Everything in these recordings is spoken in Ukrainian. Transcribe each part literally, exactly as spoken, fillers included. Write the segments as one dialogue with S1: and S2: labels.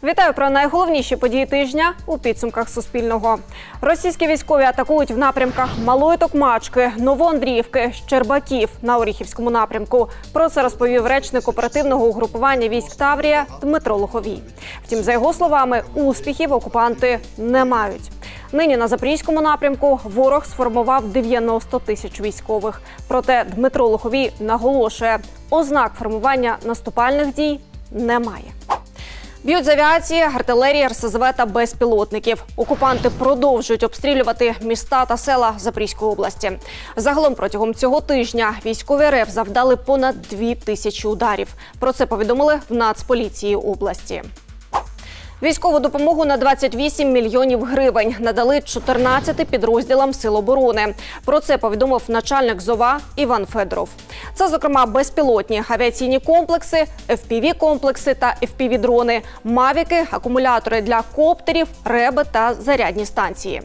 S1: Вітаю про найголовніші події тижня у підсумках Суспільного. Російські військові атакують в напрямках Малої Токмачки, Новоандріївки, Щербаків на Оріхівському напрямку. Про це розповів речник оперативного угрупування військ Таврія Дмитро Луховій. Втім, за його словами, успіхів окупанти не мають. Нині на Запорізькому напрямку ворог сформував дев'яносто тисяч військових. Проте Дмитро Луховій наголошує, ознак формування наступальних дій немає. Б'ють з авіації, артилерії, ер ес зет ве та безпілотників. Окупанти продовжують обстрілювати міста та села Запорізької області. Загалом протягом цього тижня військові ер еф завдали понад дві тисячі ударів. Про це повідомили в Нацполіції області. Військову допомогу на двадцять вісім мільйонів гривень надали чотирнадцяти підрозділам Сил оборони. Про це повідомив начальник ЗОВА Іван Федоров. Це, зокрема, безпілотні авіаційні комплекси, еф пі ві-комплекси та еф пі ві-дрони, мавіки, акумулятори для коптерів, реби та зарядні станції.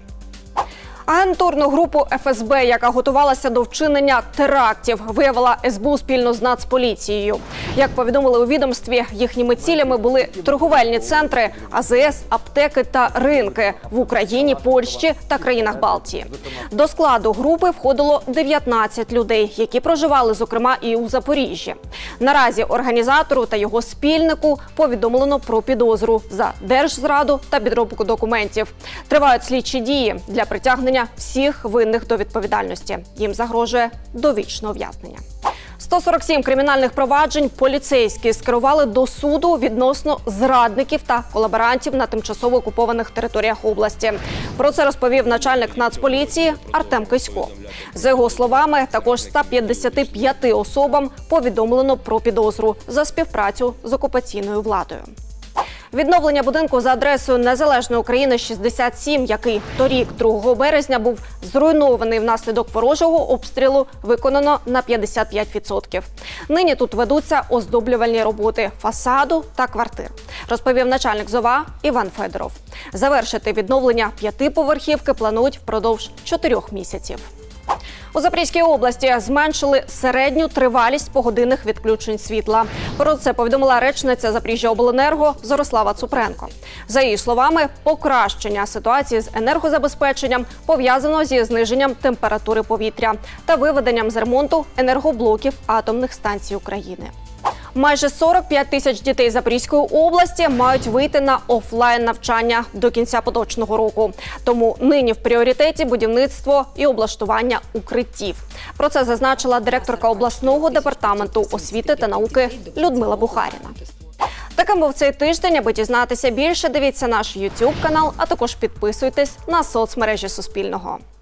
S1: Агентурну групу еф ес бе, яка готувалася до вчинення терактів, виявила ес бе у спільно з Нацполіцією. Як повідомили у відомстві, їхніми цілями були торговельні центри, а зе ес, аптеки та ринки в Україні, Польщі та країнах Балтії. До складу групи входило дев'ятнадцять людей, які проживали, зокрема, і у Запоріжжі. Наразі організатору та його спільнику повідомлено про підозру за держзраду та підробку документів. Тривають слідчі дії для притягнення всіх винних до відповідальності. Їм загрожує довічне ув'язнення. сто сорок сім кримінальних проваджень поліцейські скерували до суду відносно зрадників та колаборантів на тимчасово окупованих територіях області. Про це розповів начальник Нацполіції Артем Кисько. За його словами, також ста п'ятдесяти п'яти особам повідомлено про підозру за співпрацю з окупаційною владою. Відновлення будинку за адресою Незалежної України шістдесят сім, який торік, другого березня, був зруйнований внаслідок ворожого обстрілу, виконано на п'ятдесят п'ять відсотків. Нині тут ведуться оздоблювальні роботи фасаду та квартир, розповів начальник ЗОВА Іван Федоров. Завершити відновлення п'ятиповерхівки планують впродовж чотирьох місяців. У Запорізькій області зменшили середню тривалість погодинних відключень світла. Про це повідомила речниця Запоріжжяобленерго Зорислава Цупренко. За її словами, покращення ситуації з енергозабезпеченням пов'язано зі зниженням температури повітря та виведенням з ремонту енергоблоків атомних станцій України. Майже сорок п'ять тисяч дітей Запорізької області мають вийти на офлайн-навчання до кінця поточного року. Тому нині в пріоритеті будівництво і облаштування укриттів. Про це зазначила директорка обласного департаменту освіти та науки Людмила Бухаріна. Таким був цей тиждень. Аби дізнатися більше, дивіться наш ютуб канал, а також підписуйтесь на соцмережі Суспільного.